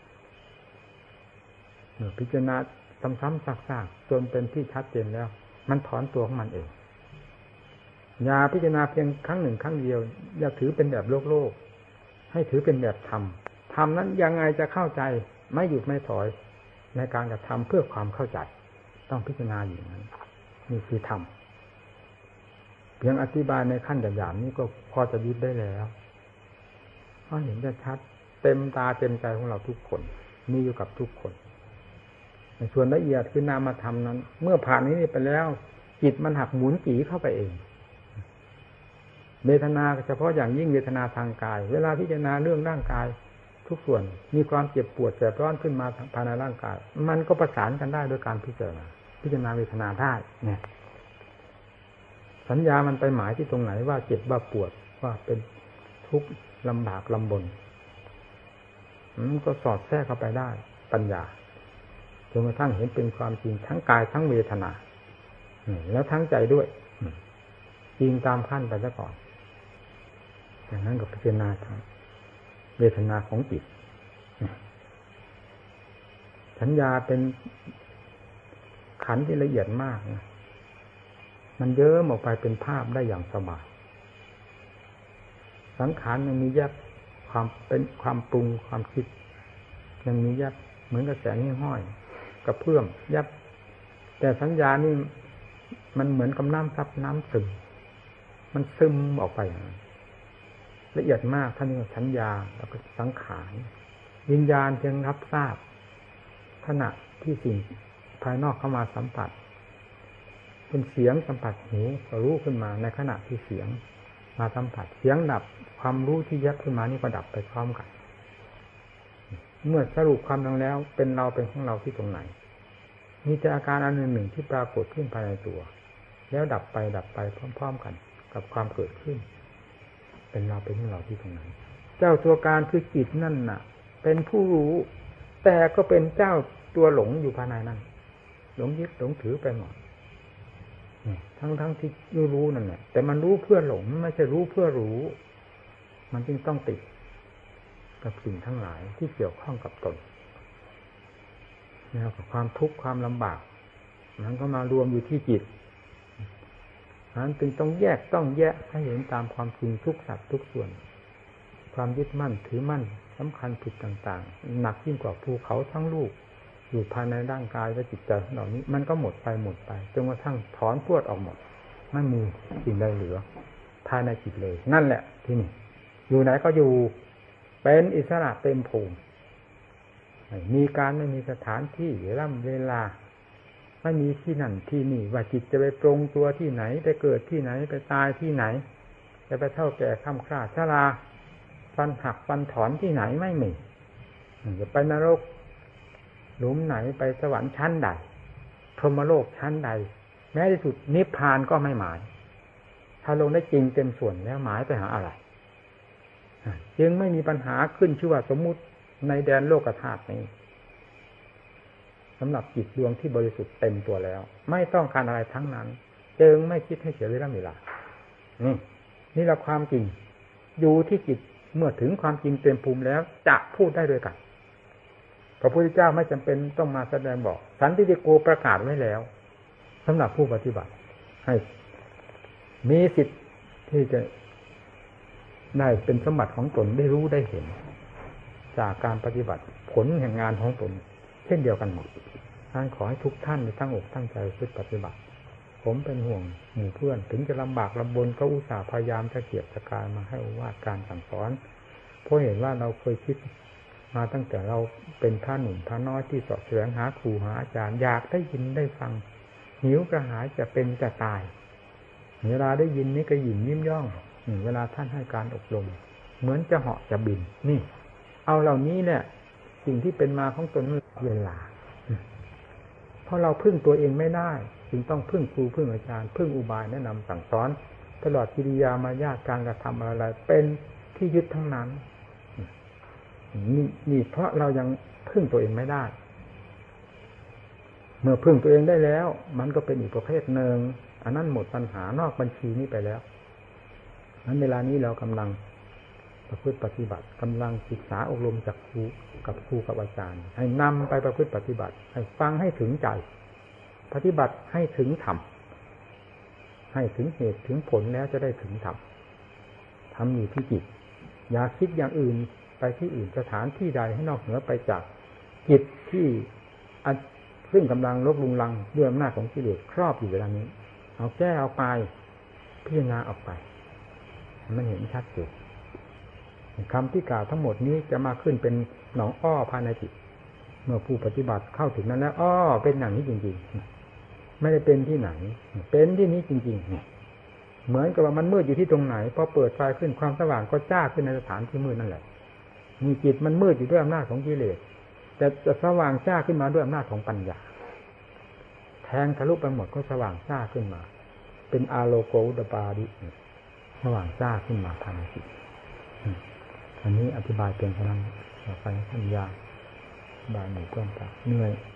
เมื่อพิจารณาซ้ำๆซากๆจนเป็นที่ชัดเจนแล้วมันถอนตัวของมันเองอย่าพิจารณาเพียงครั้งหนึ่งครั้งเดียวอย่าถือเป็นแบบโลกให้ถือเป็นแบบธรรมนั้นยังไงจะเข้าใจไม่หยุดไม่ถอยในการกระทำเพื่อความเข้าใจต้องพิจารณาอย่างนั้นนี่คือธรรมเพียงอธิบายในขั้นหยาบๆนี้ก็พอจะยึดได้แล้วเพราะเห็นชัดเต็มตาเต็มใจของเราทุกคนมีอยู่กับทุกคนในส่วนละเอียดคือนามธรรมนั้นเมื่อผ่านนี้ไปแล้วจิตมันหักหมุนจีเข้าไปเองเวทนาเฉพาะอย่างยิ่งเวทนาทางกายเวลาพิจารณาเรื่องร่างกายทุกส่วนมีความเจ็บปวดแสบร้อนขึ้นมาภายในร่างกายมันก็ประสานกันได้โดยการพิจารณาเวทนาได้เนี่ยสัญญามันไปหมายที่ตรงไหนว่าเจ็บว่าปวดว่าเป็นทุกข์ลำบากลำบนมันก็สอดแทรกเข้าไปได้ปัญญาจนกระทั่งเห็นเป็นความจริงทั้งกายทั้งเวทนาแล้วทั้งใจด้วยจริงตามขั้นไปซะก่อนอย่างนั้นก็พิจารณาทางเวทนาของจิตสัญญาเป็นขันธ์ที่ละเอียดมากนะมันเยอะออกไปเป็นภาพได้อย่างสบายสังขารยังมีแยบความเป็นความปรุงความคิดยังมีแยบเหมือนกับแสงห้อยกระเพื่อมแยบแต่สัญญานี่มันเหมือนกับน้ำซับน้ำซึมมันซึมออกไปละเอียดมากท่านเรียกว่าสัญญาแล้วก็สังขารวิญญาณเพียงรับทราบขณะที่สิ่งภายนอกเข้ามาสัมผัสเป็นเสียงสัมผัสหูก็รู้ขึ้นมาในขณะที่เสียงมาสัมผัสเสียงดับความรู้ที่ยับขึ้นมานี่ก็ดับไปพร้อมกันเมื่อสรุปความลงแล้วเป็นเราเป็นของเราที่ตรงไหนมีแต่อาการอันหนึ่งที่ปรากฏขึ้นภายในตัวแล้วดับไปพร้อมๆกันกับความเกิดขึ้นเป็นเราเป็นของเราที่ตรงไหนเจ้าตัวการคือจิตนั่นน่ะเป็นผู้รู้แต่ก็เป็นเจ้าตัวหลงอยู่ภายในนั้นหลงยึดหลงถือไปหมดทั้งที่รู้นั่นแหละแต่มันรู้เพื่อหลงไม่ใช่รู้เพื่อรู้มันจึงต้องติดกับสิ่งทั้งหลายที่เกี่ยวข้องกับตนแล้วกับความทุกข์ความลำบากมันก็มารวมอยู่ที่จิตนั้นจึงต้องแยกให้เห็นตามความจริงทุกสัตว์ทุกส่วนความยึดมั่นถือมั่นสำคัญผิดต่างๆหนักยิ่งกว่าภูเขาทั้งลูกอยู่ภายในร่างกายและจิตใจเหล่านี้มันก็หมดไปจนกระทั่งถอนพรวดออกหมดไม่มีสิ่งใดเหลือภายในจิตเลยนั่นแหละที่นี่อยู่ไหนก็อยู่เป็นอิสระเต็มภูมิมีการไม่มีสถานที่เวลาไม่มีที่นั่นที่นี่ว่าจิตจะไปปรงตัวที่ไหนไปเกิดที่ไหนไปตายที่ไหนจะไปเฒ่าแก่ค่ำคร่าชราฟันหักฟันถอนที่ไหนไม่มีจะไปนรกหลุมไหนไปสวรรค์ชั้นใดพรหมโลกชั้นใดแม้ที่สุดนิพพานก็ไม่หมายถ้าลงได้จริงเต็มส่วนแล้วหมายไปหาอะไรจึงไม่มีปัญหาขึ้นชื่อว่าสมมุติในแดนโลกธาตุนี้สำหรับจิตดวงที่บริสุทธิ์เต็มตัวแล้วไม่ต้องการอะไรทั้งนั้นจึงไม่คิดให้เสียเวลานี่แหละความจริงอยู่ที่จิตเมื่อถึงความจริงเต็มภูมิแล้วจะพูดได้ด้วยกันพระพุทธเจ้าไม่จำเป็นต้องมาแสดงบอกสันติโกประกาศไว้แล้วสำหรับผู้ปฏิบัติให้มีสิทธิ์ที่จะได้เป็นสมบัติของตนได้รู้ได้เห็นจากการปฏิบัติผลแห่งงานของตนเช่นเดียวกันหมดท่านขอให้ทุกท่านตั้งอกตั้งใจฝึกปฏิบัติผมเป็นห่วงหมู่เพื่อนถึงจะลำบากลำบนก็อุตส่าห์พยายามจะเกียรติการมาให้ว่าการสั่งสอนเพราะเห็นว่าเราเคยคิดมาตั้งแต่เราเป็นพระหนุ่มพระน้อยที่สอบแสวงหาครูหาอาจารย์อยากได้ยินได้ฟังหิวกระหายจะเป็นจะตายเวลาได้ยินนี่ก็ยิ้มยิ้มย่องเวลาท่านให้การอบรมเหมือนจะเหาะจะบินนี่เอาเหล่านี้เนี่ยสิ่งที่เป็นมาของตนเวลาเพราะเราพึ่งตัวเองไม่ได้จึงต้องพึ่งครูพึ่งอาจารย์พึ่งอุบายแนะนำสั่งสอนตลอดกิริยามารยาทการกระทำอะไรเป็นที่ยึดทั้งนั้นนี่เพราะเรายังพึ่งตัวเองไม่ได้เมื่อพึ่งตัวเองได้แล้วมันก็เป็นอีกประเภทหนึ่งอันนั้นหมดปัญหานอกบัญชีนี้ไปแล้วนั้นเวลานี้เรากำลังประพฤติปฏิบัติกำลังศึกษาอบรมจากครูกับอาจารย์ให้นำไปประพฤติปฏิบัติให้ฟังให้ถึงใจปฏิบัติให้ถึงธรรมให้ถึงเหตุถึงผลแล้วจะได้ถึงธรรมทำอยู่ที่จิตอย่าคิดอย่างอื่นไปที่อื่นสถานที่ใดให้นอกเหนือไปจากจิตที่ซึ่งกำลังลบลุงลังด้วยอำนาจของกิเลสครอบอยู่เวลานี้เอาแก้เอาไปพิจารณาออกไปมันเห็นชัดเจนคำที่กล่าวทั้งหมดนี้จะมาขึ้นเป็นหนองอ้อภายในจิตเมื่อผู้ปฏิบัติเข้าถึงนั้นแล้วอ้อเป็นอย่างนี้จริงๆไม่ได้เป็นที่ไหนเป็นที่นี้จริงๆเหมือนกับว่ามันมืดอยู่ที่ตรงไหนพอเปิดไฟขึ้นความสว่างก็จ้าขึ้นในสถานที่มืดนั่นแหละมีจิตมันมืดอยู่ด้วยอำนาจของกิเลสแต่จะสว่างจ้าขึ้นมาด้วยอำนาจของปัญญาแทงทะลุไปหมดก็สว่างจ้าขึ้นมาเป็นอาโลโกอุตปาดิสว่างจ้าขึ้นมาภายในจิตอันนี้อธิบายเป็นพลังต่อไปท่านยาบายหมู่เพื่อนกันเหนื่อย